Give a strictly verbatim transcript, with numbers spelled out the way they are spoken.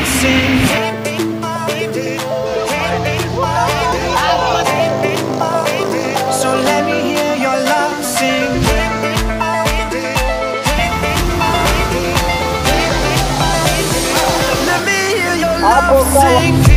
sing. So let me hear your love sing. Let me hear your love sing.